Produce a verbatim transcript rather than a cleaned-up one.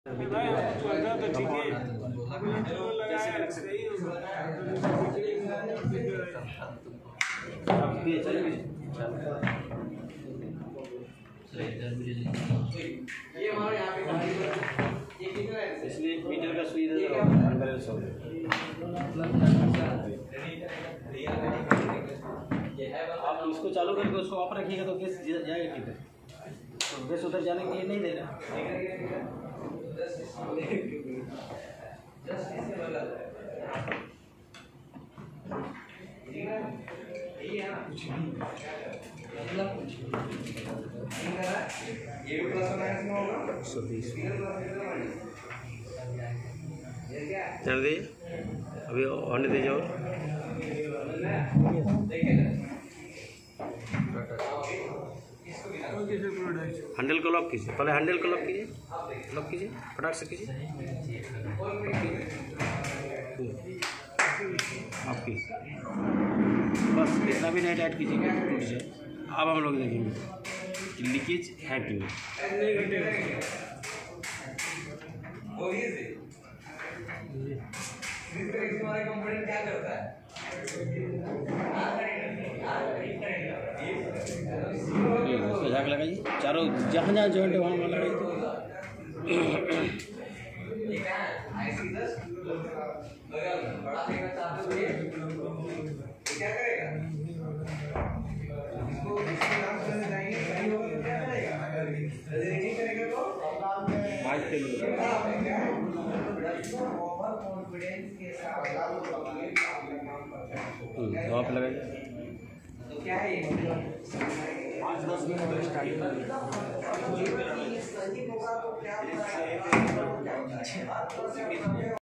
इसलिए मीटर का सुई आप इसको चालू करके उसको ऑफ रखिएगा तो गैस जाएगा किधर, तो गैस उधर जाने के लिए नहीं दे रहा। जल्दी अभी होने दीजिए और हैंडल को लॉक कीजिए, पहले हैंडल को लॉक कीजिए, लॉक कीजिए, फटाक से कीजिए, आपकी बस इतना भी नहीं टाइट कीजिएगा टूट जाए। अब हम लोग देखेंगे कि लीकेज है कि नहीं। क्या करता है उसको झाग लगाइए, चारों जहाँ जहाँ जॉइंट है वहाँ वहाँ लगाइए। क्या करेगा आप लगाइए। तो क्या है पाँच दस मिनट स्टार्ट